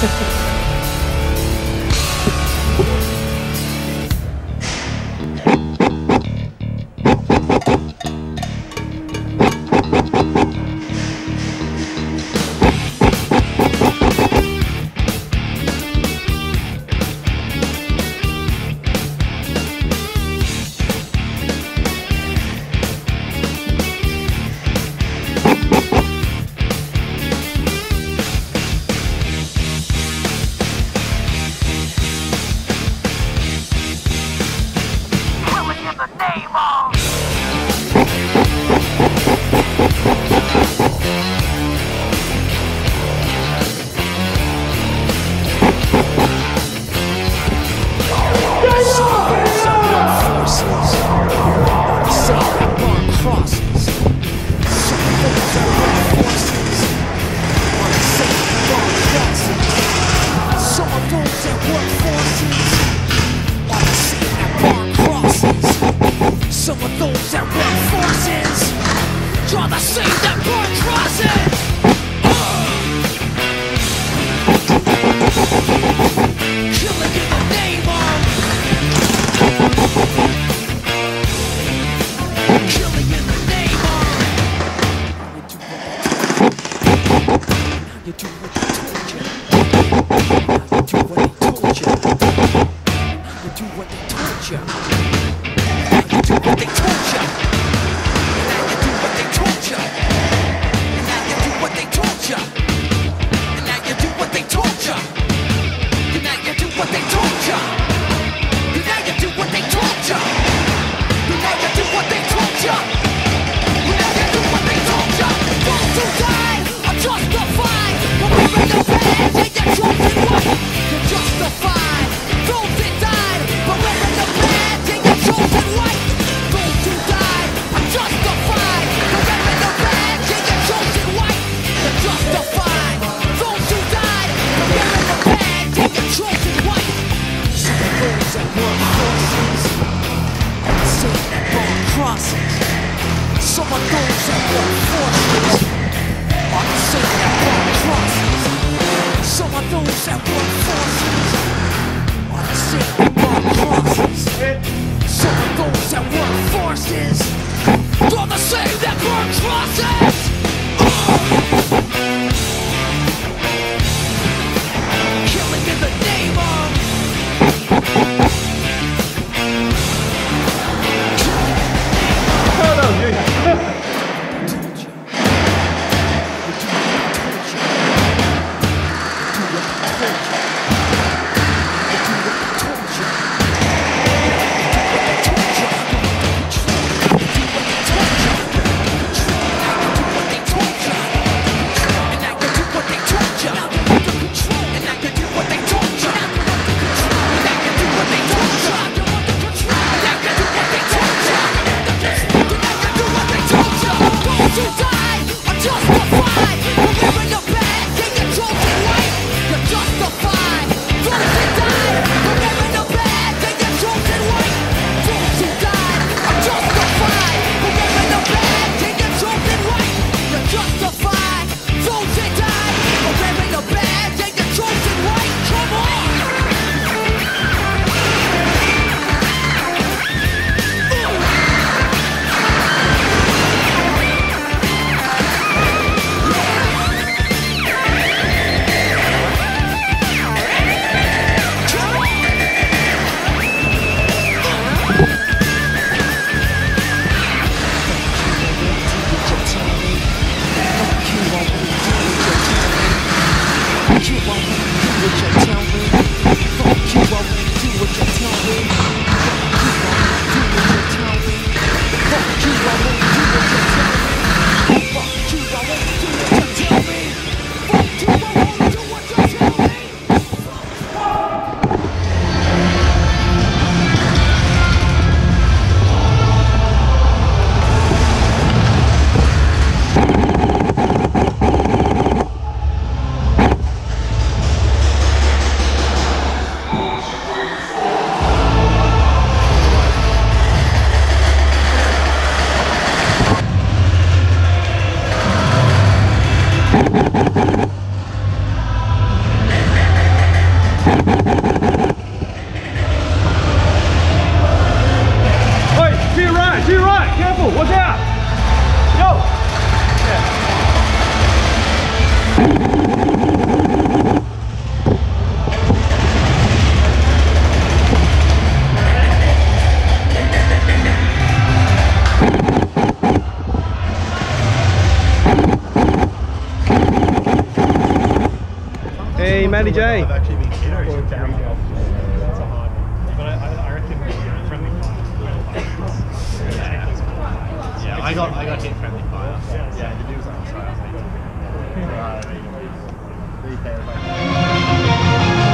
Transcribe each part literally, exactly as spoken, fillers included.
Some of those that run forces draw the same that burn crosses. Killing in the name of. Killing in the name of. Now you do what they told you. Now you do what they told you. Now you do what they told you. Do what they told ya. And now you do what they told ya. And now you do what they told ya. And now you do what they told ya. And now you do what they told ya. And now you do what they told ya. And now you do what they told ya. And now you do what they told ya. Those who die are justified. But we're in the bed and you're chosen one. You're justified. Those that died, but we're in the bed. Danny J. I've actually been hit or is down. That's a hard one. But I, I reckon friendly fire. Yeah, I got I got hit friendly fire. Yeah, the dude was on the side. Right, three pairs.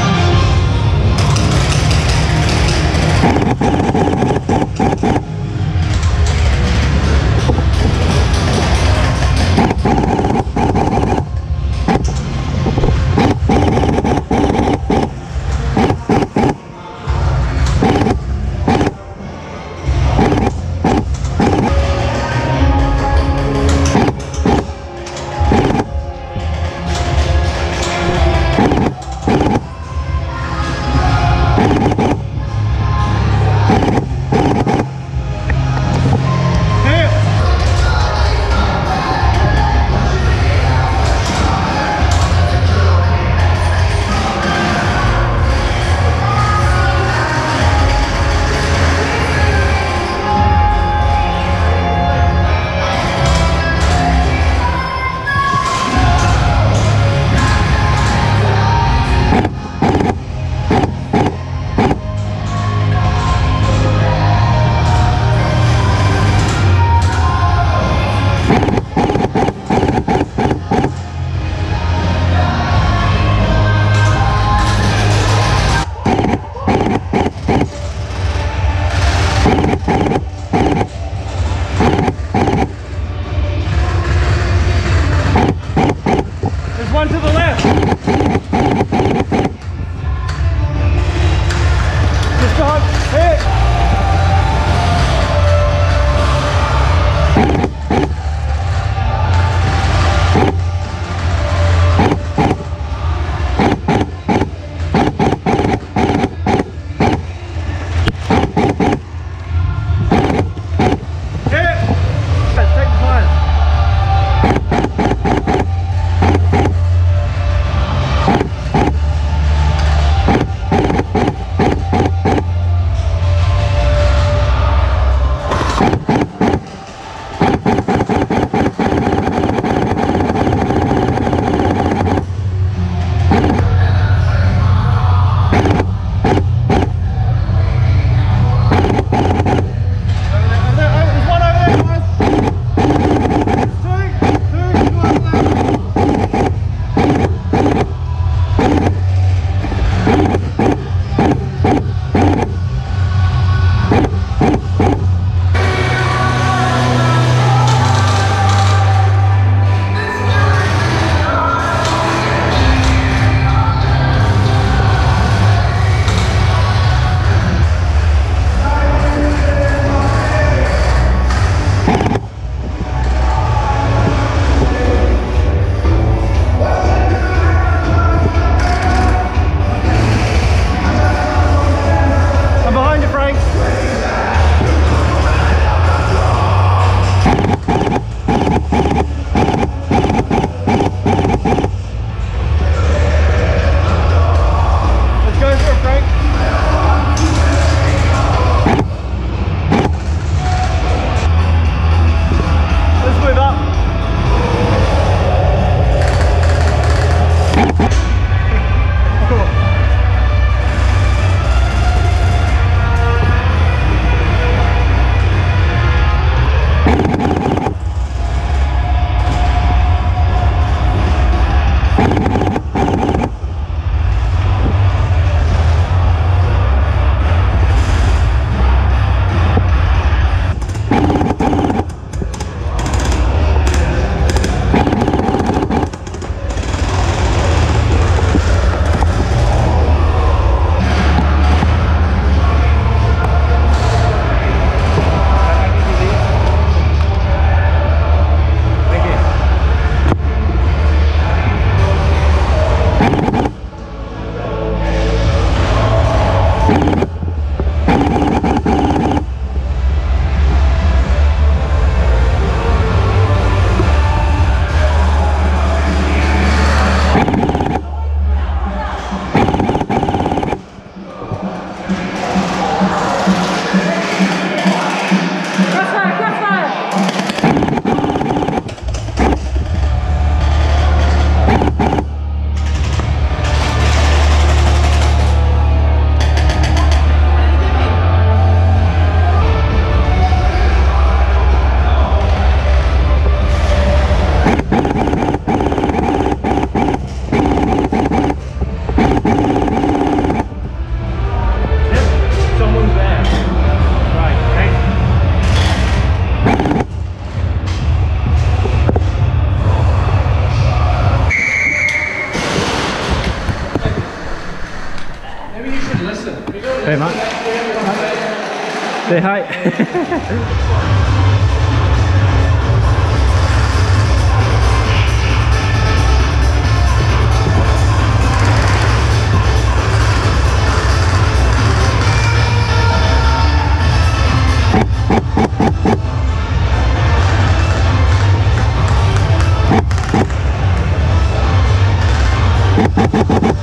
One to the left. Just on. Hit. Someone's there. Right, thanks. Maybe you should listen. Hey, Matt. Say hi. You